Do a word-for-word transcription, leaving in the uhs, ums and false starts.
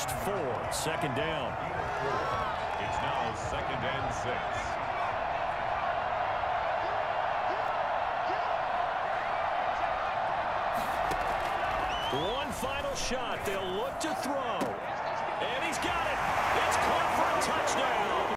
first four. Second down. It's now second and six. One final shot. They'll look to throw. And he's got it. It's caught for a touchdown.